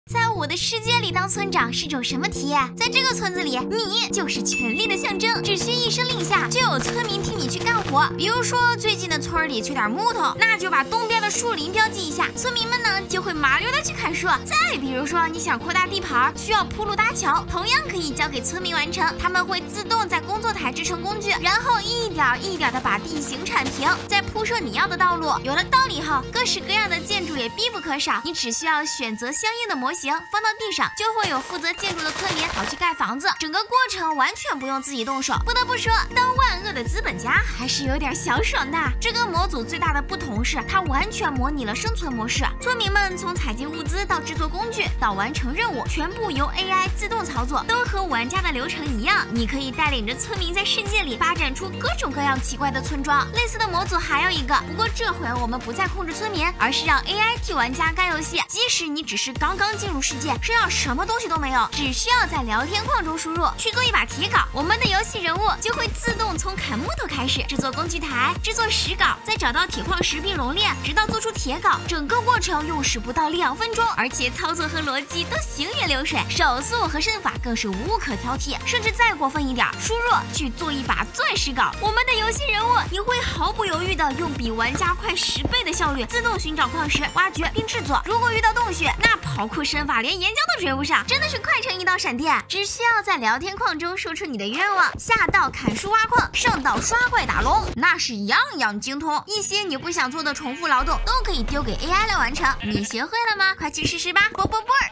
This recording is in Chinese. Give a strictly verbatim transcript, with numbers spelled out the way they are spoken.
在我的世界里当村长是种什么体验？在这个村子里，你就是权力的象征，只需一声令下，就有村民替你去干活。比如说最近的村里缺点木头，那就把东边的树林标记一下，村民们呢就会麻溜的去砍树。再比如说你想扩大地盘，需要铺路搭桥，同样可以交给村民完成，他们会自动在工作台制成工具，然后一点一点的把地形铲平，再铺设你要的道路。有了道理后，各式各样的建筑也必不可少，你只需要选择相应的模型放到地上，就会有负责建筑的村民跑去盖房子，整个过程完全不用自己动手。不得不说，当万恶的资本家还是有点小爽的。这个模组最大的不同是，它完全模拟了生存模式，村民们从采集物资到制作工具到完成任务，全部由 A I 自动操作，都和玩家的流程一样。你可以带领着村民在世界里发展出各种各样奇怪的村庄。类似的模组还有一个，不过这回我们不再控制村民，而是让 A I 替玩家干游戏。即使你只是刚刚进入世界，身上什么东西都没有，只需要在聊天框中输入去做一把铁镐，我们的游戏人物就会自动从砍木头开始，制作工具台，制作石镐，再找到铁矿石并熔炼，直到做出铁镐。整个过程用时不到两分钟，而且操作和逻辑都行云流水，手速和身法更是无可挑剔。甚至再过分一点，输入去做一把钻石镐，我们的游戏人物也会毫不犹豫的用比玩家快十倍的效率自动寻找矿石、挖掘并制作。如果遇到洞穴，那跑酷身法连岩浆都追不上，真的是快成一道闪电。只需要在聊天框中说出你的愿望，下到砍树挖矿，上到刷怪打龙，那是样样精通。一些你不想做的重复劳动都可以丢给 A I 来完成。你学会了吗？快去试试吧！啵啵啵。